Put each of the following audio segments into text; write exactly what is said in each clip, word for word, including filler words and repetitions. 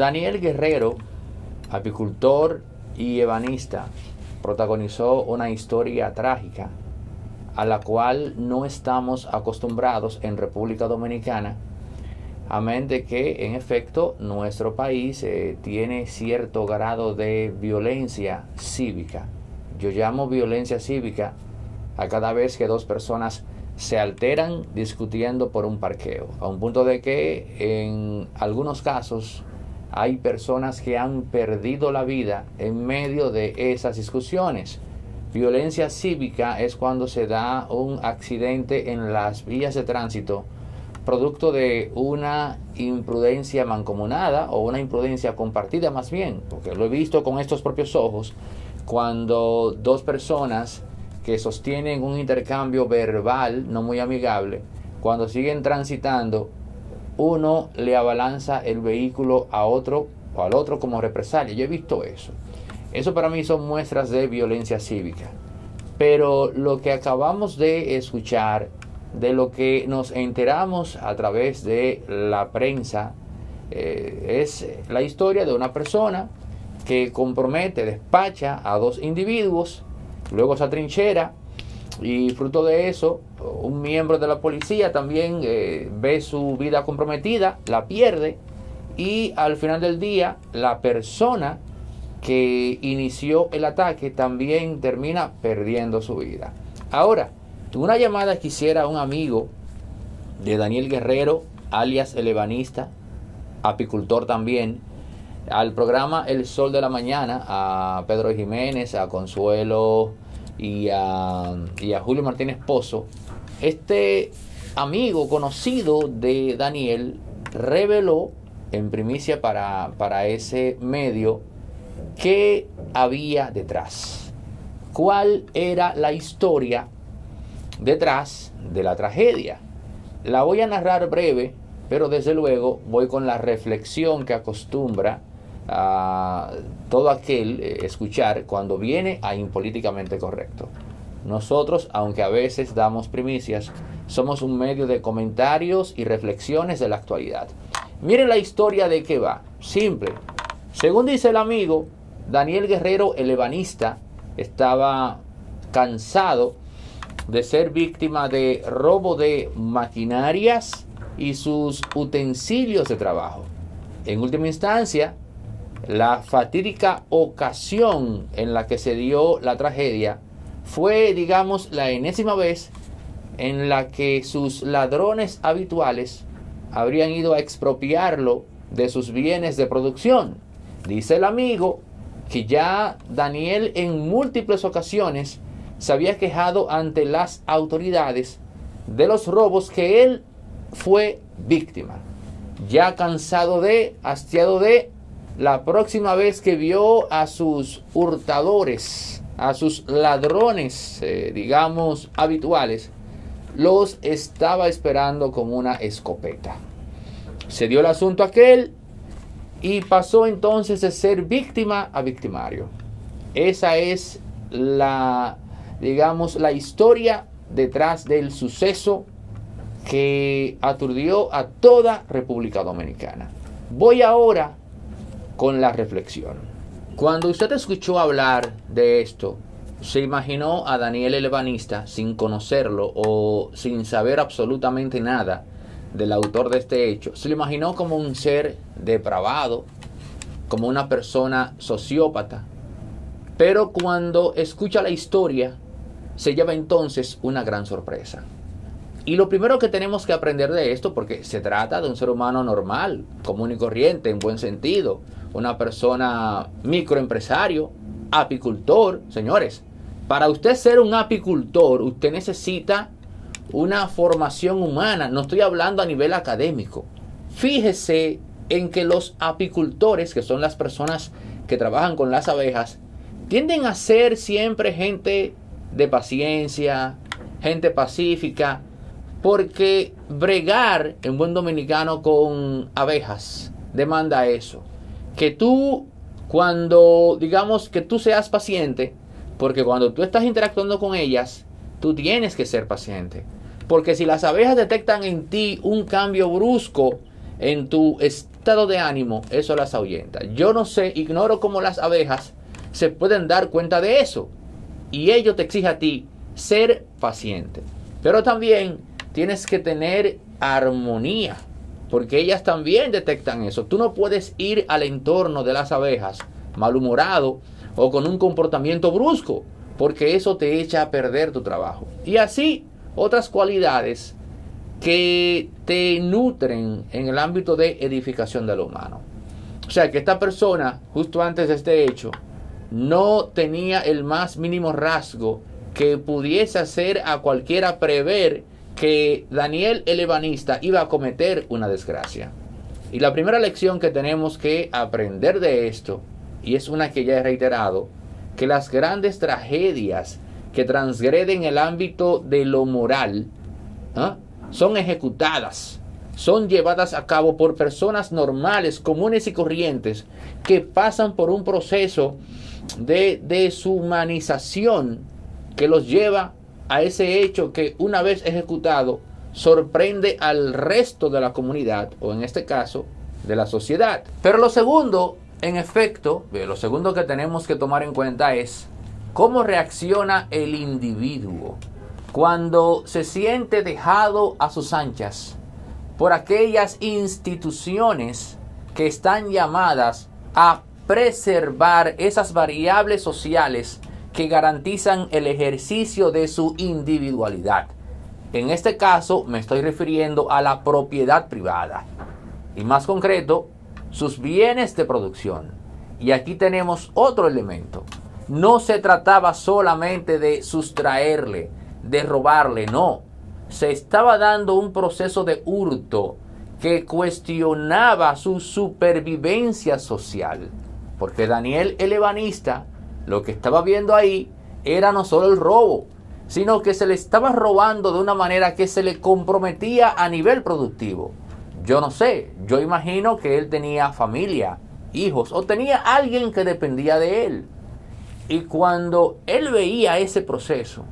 Daniel Guerrero, apicultor y ebanista, protagonizó una historia trágica a la cual no estamos acostumbrados en República Dominicana, amén de que en efecto nuestro país eh, tiene cierto grado de violencia cívica. Yo llamo violencia cívica a cada vez que dos personas se alteran discutiendo por un parqueo, a un punto de que en algunos casos hay personas que han perdido la vida en medio de esas discusiones. Violencia cívica es cuando se da un accidente en las vías de tránsito producto de una imprudencia mancomunada o una imprudencia compartida más bien, porque lo he visto con estos propios ojos, cuando dos personas que sostienen un intercambio verbal no muy amigable, cuando siguen transitando, uno le abalanza el vehículo a otro o al otro como represalia. Yo he visto eso. Eso para mí son muestras de violencia cívica. Pero lo que acabamos de escuchar, de lo que nos enteramos a través de la prensa, eh, es la historia de una persona que compromete, despacha a dos individuos, luego se atrinchera y fruto de eso un miembro de la policía también eh, ve su vida comprometida, la pierde y al final del día la persona que inició el ataque también termina perdiendo su vida. Ahora, una llamada que hiciera un amigo de Daniel Guerrero, alias el ebanista, apicultor también, al programa El Sol de la Mañana, a Pedro Jiménez, a Consuelo y a, y a Julio Martínez Pozo. Este amigo conocido de Daniel reveló en primicia para, para ese medio qué había detrás, cuál era la historia detrás de la tragedia. La voy a narrar breve, pero desde luego voy con la reflexión que acostumbra a todo aquel eh, escuchar cuando viene a Impolíticamente Correcto. Nosotros, aunque a veces damos primicias, somos un medio de comentarios y reflexiones de la actualidad. Miren la historia de qué va. Simple. Según dice el amigo, Daniel Guerrero, el ebanista, estaba cansado de ser víctima de robo de maquinarias y sus utensilios de trabajo. En última instancia, la fatídica ocasión en la que se dio la tragedia fue, digamos, la enésima vez en la que sus ladrones habituales habrían ido a expropiarlo de sus bienes de producción. Dice el amigo que ya Daniel en múltiples ocasiones se había quejado ante las autoridades de los robos que él fue víctima. Ya cansado de, hastiado de, la próxima vez que vio a sus hurtadores, a sus ladrones, eh, digamos, habituales, los estaba esperando con una escopeta. Se dio el asunto aquel y pasó entonces de ser víctima a victimario. Esa es la, digamos, la historia detrás del suceso que aturdió a toda República Dominicana. Voy ahora con la reflexión. Cuando usted escuchó hablar de esto, ¿se imaginó a Daniel el ebanista sin conocerlo o sin saber absolutamente nada del autor de este hecho? ¿Se lo imaginó como un ser depravado, como una persona sociópata? Pero cuando escucha la historia, se lleva entonces una gran sorpresa. Y lo primero que tenemos que aprender de esto, porque se trata de un ser humano normal, común y corriente, en buen sentido, una persona microempresario, apicultor. Señores, para usted ser un apicultor, usted necesita una formación humana. No estoy hablando a nivel académico. Fíjese en que los apicultores, que son las personas que trabajan con las abejas, tienden a ser siempre gente de paciencia, gente pacífica, porque bregar en buen dominicano con abejas demanda eso. Que tú, cuando, digamos, que tú seas paciente, porque cuando tú estás interactuando con ellas, tú tienes que ser paciente. Porque si las abejas detectan en ti un cambio brusco en tu estado de ánimo, eso las ahuyenta. Yo no sé, ignoro cómo las abejas se pueden dar cuenta de eso. Y ello te exige a ti ser paciente. Pero también tienes que tener armonía, porque ellas también detectan eso. Tú no puedes ir al entorno de las abejas malhumorado o con un comportamiento brusco, porque eso te echa a perder tu trabajo. Y así otras cualidades que te nutren en el ámbito de edificación de lo humano. O sea que esta persona, justo antes de este hecho, no tenía el más mínimo rasgo que pudiese hacer a cualquiera prever que Daniel el ebanista iba a cometer una desgracia. Y la primera lección que tenemos que aprender de esto, y es una que ya he reiterado, que las grandes tragedias que transgreden el ámbito de lo moral, ¿eh? son ejecutadas, son llevadas a cabo por personas normales, comunes y corrientes, que pasan por un proceso de deshumanización que los lleva a ese hecho que, una vez ejecutado, sorprende al resto de la comunidad, o en este caso, de la sociedad. Pero lo segundo, en efecto, lo segundo que tenemos que tomar en cuenta es cómo reacciona el individuo cuando se siente dejado a sus anchas por aquellas instituciones que están llamadas a preservar esas variables sociales que garantizan el ejercicio de su individualidad. En este caso me estoy refiriendo a la propiedad privada y, más concreto, sus bienes de producción. Y aquí tenemos otro elemento. No se trataba solamente de sustraerle, de robarle, no. Se estaba dando un proceso de hurto que cuestionaba su supervivencia social. Porque Daniel el ebanista, lo que estaba viendo ahí era no solo el robo, sino que se le estaba robando de una manera que se le comprometía a nivel productivo. Yo no sé, yo imagino que él tenía familia, hijos, o tenía alguien que dependía de él. Y cuando él veía ese proceso,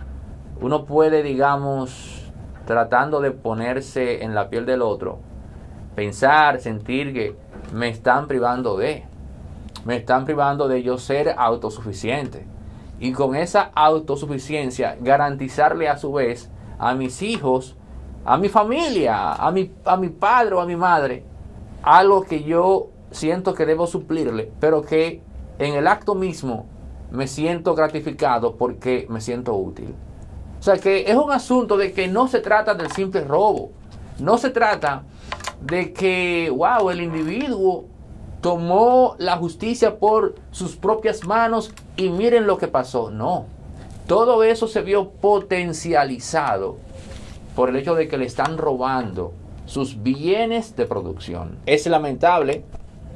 uno puede, digamos, tratando de ponerse en la piel del otro, pensar, sentir que me están privando de, me están privando de yo ser autosuficiente. Y con esa autosuficiencia garantizarle a su vez a mis hijos, a mi familia, a mi, a mi padre o a mi madre, algo que yo siento que debo suplirle, pero que en el acto mismo me siento gratificado porque me siento útil. O sea que es un asunto de que no se trata del simple robo. No se trata de que, wow, el individuo tomó la justicia por sus propias manos y miren lo que pasó. No. Todo eso se vio potencializado por el hecho de que le están robando sus bienes de producción. Es lamentable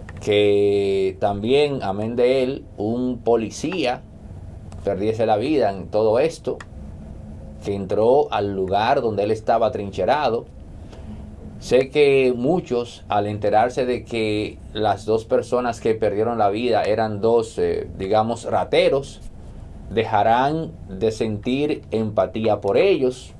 que también, amén de él, un policía perdiese la vida en todo esto, que entró al lugar donde él estaba trincherado. Sé que muchos, al enterarse de que las dos personas que perdieron la vida eran dos, eh, digamos, rateros, dejarán de sentir empatía por ellos.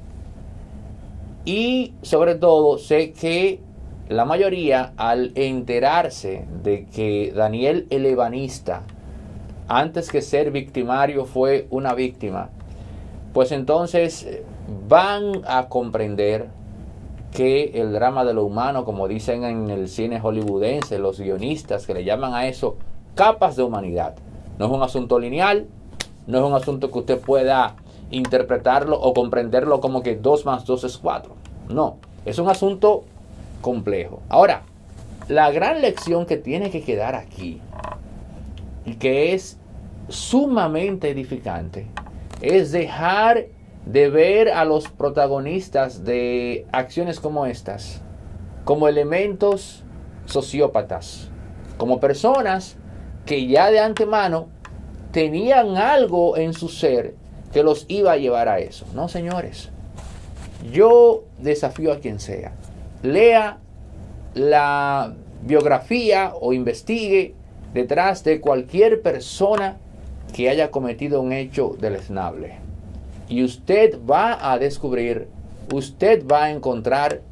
Y sobre todo, sé que la mayoría, al enterarse de que Daniel el ebanista, antes que ser victimario, fue una víctima, pues entonces van a comprender que el drama de lo humano, como dicen en el cine hollywoodense, los guionistas que le llaman a eso capas de humanidad, no es un asunto lineal, no es un asunto que usted pueda interpretarlo o comprenderlo como que dos más dos es cuatro. No, es un asunto complejo. Ahora, la gran lección que tiene que quedar aquí, y que es sumamente edificante, es dejar de ver a los protagonistas de acciones como estas como elementos sociópatas, como personas que ya de antemano tenían algo en su ser que los iba a llevar a eso. No, señores, yo desafío a quien sea, lea la biografía o investigue detrás de cualquier persona que haya cometido un hecho deleznable, y usted va a descubrir, usted va a encontrar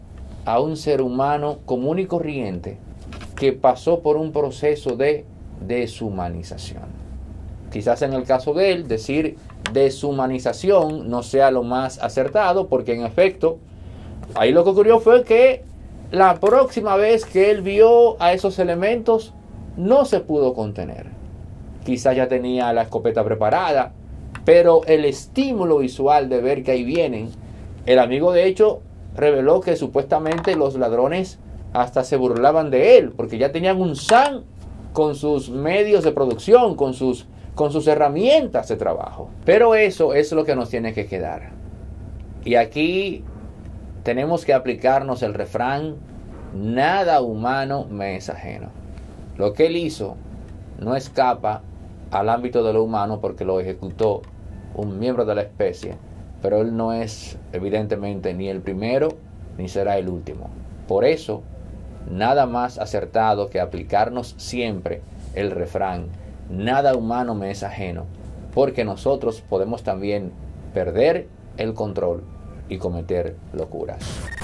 a un ser humano común y corriente que pasó por un proceso de deshumanización. Quizás en el caso de él, decir deshumanización no sea lo más acertado, porque en efecto, ahí lo que ocurrió fue que la próxima vez que él vio a esos elementos, no se pudo contener. Quizás ya tenía la escopeta preparada, pero el estímulo visual de ver que ahí vienen, el amigo de hecho reveló que supuestamente los ladrones hasta se burlaban de él, porque ya tenían un S A N con sus medios de producción, con sus, con sus herramientas de trabajo. Pero eso es lo que nos tiene que quedar. Y aquí tenemos que aplicarnos el refrán: nada humano me es ajeno. Lo que él hizo no escapa al ámbito de lo humano porque lo ejecutó un miembro de la especie, pero él no es evidentemente ni el primero ni será el último. Por eso, nada más acertado que aplicarnos siempre el refrán: nada humano me es ajeno, porque nosotros podemos también perder el control y cometer locuras.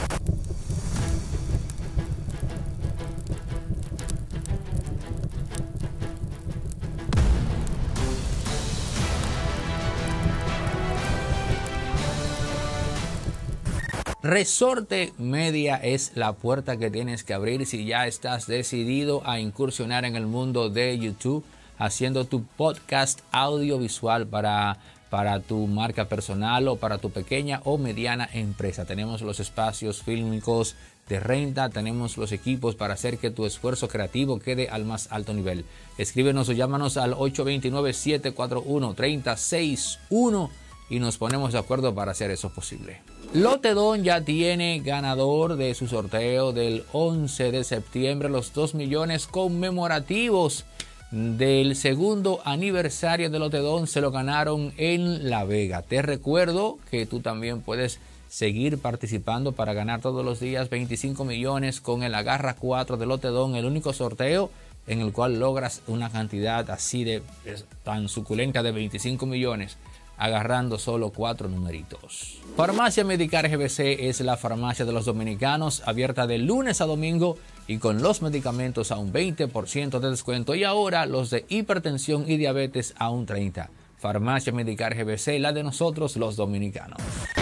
Resorte Media es la puerta que tienes que abrir si ya estás decidido a incursionar en el mundo de YouTube, haciendo tu podcast audiovisual para, para tu marca personal o para tu pequeña o mediana empresa. Tenemos los espacios fílmicos de renta, tenemos los equipos para hacer que tu esfuerzo creativo quede al más alto nivel. Escríbenos o llámanos al ocho dos nueve, siete cuatro uno, tres cero seis uno y nos ponemos de acuerdo para hacer eso posible. Lotedon ya tiene ganador de su sorteo del once de septiembre, los dos millones conmemorativos del segundo aniversario de Lotedon se lo ganaron en La Vega. Te recuerdo que tú también puedes seguir participando para ganar todos los días veinticinco millones con el Agarra cuatro de Lotedon, el único sorteo en el cual logras una cantidad así de tan suculenta de veinticinco millones. Agarrando solo cuatro numeritos. Farmacia Medicar G B C es la farmacia de los dominicanos, abierta de lunes a domingo y con los medicamentos a un veinte por ciento de descuento, y ahora los de hipertensión y diabetes a un treinta por ciento. Farmacia Medicar G B C, la de nosotros los dominicanos.